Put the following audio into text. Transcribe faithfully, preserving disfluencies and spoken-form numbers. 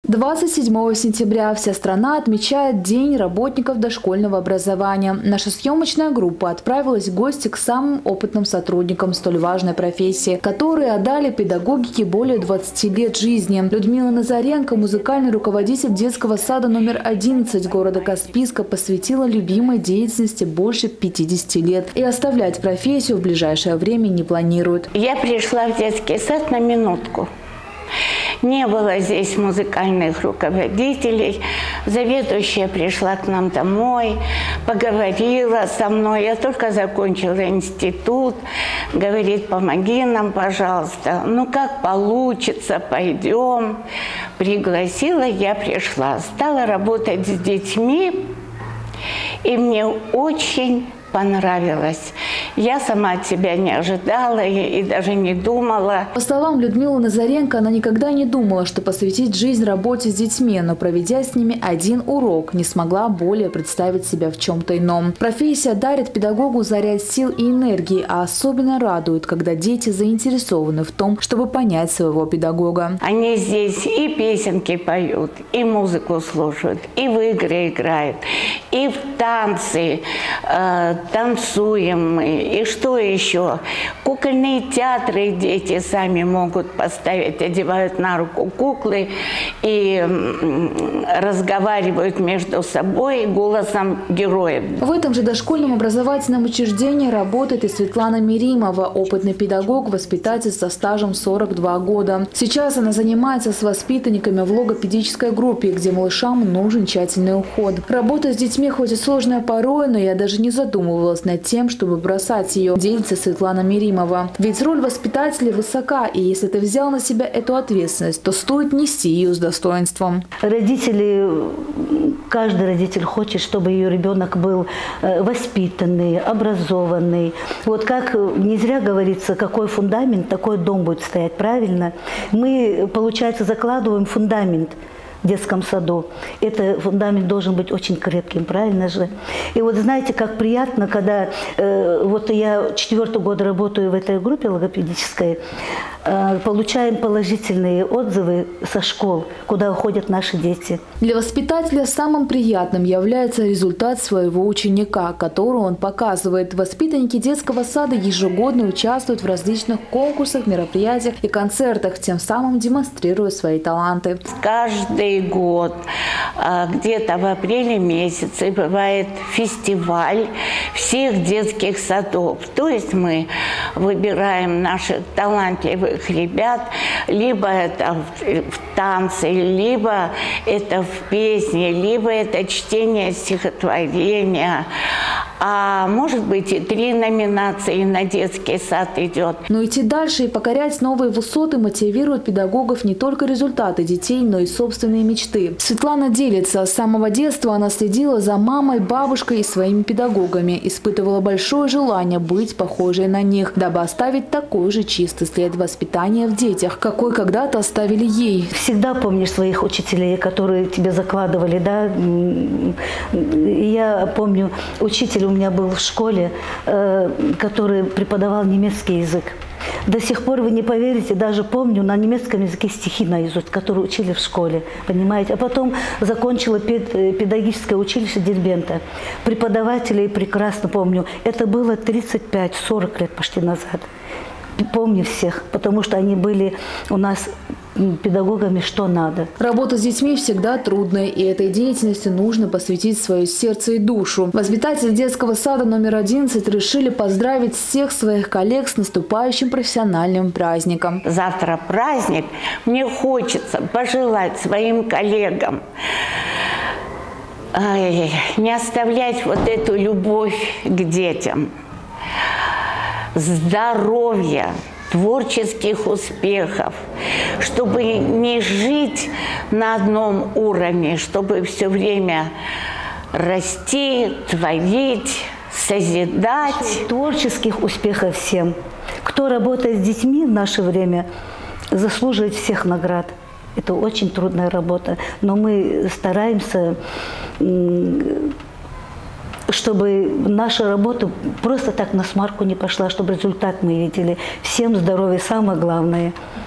двадцать седьмого сентября вся страна отмечает День работников дошкольного образования. Наша съемочная группа отправилась в гости к самым опытным сотрудникам столь важной профессии, которые отдали педагогике более двадцати лет жизни. Людмила Назаренко, музыкальный руководитель детского сада номер одиннадцать города Каспийска, посвятила любимой деятельности больше пятидесяти лет и оставлять профессию в ближайшее время не планирует. Я пришла в детский сад на минутку. Не было здесь музыкальных руководителей. Заведующая пришла к нам домой, поговорила со мной. Я только закончила институт. Говорит, помоги нам, пожалуйста. Ну, как получится, пойдем. Пригласила, я пришла. Стала работать с детьми. И мне очень понравилось. Я сама от себя не ожидала и, и даже не думала. По словам Людмилы Назаренко, она никогда не думала, что посвятить жизнь работе с детьми, но проведя с ними один урок, не смогла более представить себя в чем-то ином. Профессия дарит педагогу заряд сил и энергии, а особенно радует, когда дети заинтересованы в том, чтобы понять своего педагога. Они здесь и песенки поют, и музыку слушают, и в игры играют, и в танцы э, танцуем мы. И что еще? Кукольные театры дети сами могут поставить, одевают на руку куклы и разговаривают между собой голосом героев. В этом же дошкольном образовательном учреждении работает и Светлана Миримова, опытный педагог, воспитатель со стажем сорок два года. Сейчас она занимается с воспитанниками в логопедической группе, где малышам нужен тщательный уход. Работа с детьми хоть и сложная порой, но я даже не задумывалась над тем, чтобы бросать ее, делится Светлана Миримова. Ведь роль воспитателя высока, и если ты взял на себя эту ответственность, то стоит нести ее с достоинством. Родители, каждый родитель хочет, чтобы ее ребенок был воспитанный, образованный. Вот как не зря говорится, какой фундамент, такой дом будет стоять, правильно? Мы, получается, закладываем фундамент в детском саду. Это фундамент должен быть очень крепким, правильно же? И вот знаете, как приятно, когда э, вот я четвертый год работаю в этой группе логопедической, э, получаем положительные отзывы со школ, куда уходят наши дети. Для воспитателя самым приятным является результат своего ученика, который он показывает. Воспитанники детского сада ежегодно участвуют в различных конкурсах, мероприятиях и концертах, тем самым демонстрируя свои таланты. Каждый год, где-то в апреле месяце, бывает фестиваль всех детских садов. То есть мы выбираем наших талантливых ребят, либо это в танце, либо это в песне, либо это чтение стихотворения. А может быть и три номинации на детский сад идет. Но идти дальше и покорять новые высоты мотивирует педагогов не только результаты детей, но и собственные мечты. Светлана делится. С самого детства она следила за мамой, бабушкой и своими педагогами. Испытывала большое желание быть похожей на них, дабы оставить такой же чистый след воспитания в детях, какой когда-то оставили ей. Всегда помнишь своих учителей, которые тебе закладывали, да? Я помню, учитель у меня был в школе, который преподавал немецкий язык. До сих пор, вы не поверите, даже помню на немецком языке стихи наизусть, которые учили в школе, понимаете. А потом закончила педагогическое училище Дербента. Преподавателей прекрасно помню. Это было тридцать пять — сорок лет почти назад. Помню всех, потому что они были у нас педагогами что надо. Работа с детьми всегда трудная, и этой деятельности нужно посвятить свое сердце и душу. Воспитатели детского сада номер одиннадцать решили поздравить всех своих коллег с наступающим профессиональным праздником. Завтра праздник. Мне хочется пожелать своим коллегам ай, не оставлять вот эту любовь к детям, здоровья, творческих успехов, чтобы не жить на одном уровне, чтобы все время расти, творить, созидать. Творческих успехов всем. Кто работает с детьми в наше время, заслуживает всех наград. Это очень трудная работа, но мы стараемся, чтобы наша работа просто так на смарку не пошла, чтобы результат мы видели. Всем здоровья, самое главное.